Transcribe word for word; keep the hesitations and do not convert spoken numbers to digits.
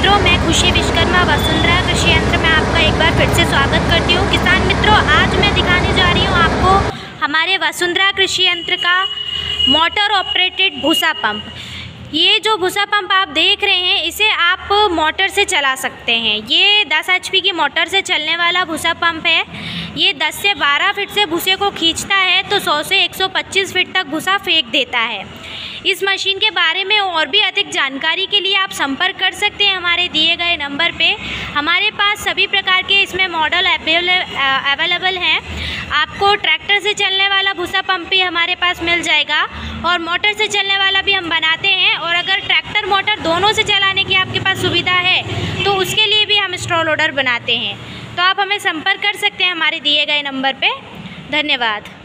मित्रों, मैं खुशी विश्वकर्मा वसुंधरा कृषि यंत्र में आपका एक बार फिर से स्वागत करती हूँ। किसान मित्रों, आज मैं दिखाने जा रही हूँ आपको हमारे वसुंधरा कृषि यंत्र का मोटर ऑपरेटेड भूसा पंप। ये जो भूसा पंप आप देख रहे हैं, इसे आप मोटर से चला सकते हैं। ये दस एच पी की मोटर से चलने वाला भूसा पंप है। ये दस से बारह फीट से भूसे को खींचता है तो सौ से एक सौ पच्चीस फीट तक भूसा फेंक देता है। इस मशीन के बारे में और भी अधिक जानकारी के लिए आप संपर्क कर सकते हैं हमारे दिए गए नंबर पे। हमारे पास सभी प्रकार के इसमें मॉडल अवेलेबल हैं। आपको ट्रैक्टर से चलने वाला भूसा पंप भी हमारे पास मिल जाएगा और मोटर से चलने वाला भी हम बनाते हैं। और अगर ट्रैक्टर मोटर दोनों से चलाने की आपके पास सुविधा है तो उसके लिए भी हम स्ट्रॉ लोडर बनाते हैं। तो आप हमें संपर्क कर सकते हैं हमारे दिए गए नंबर पे। धन्यवाद।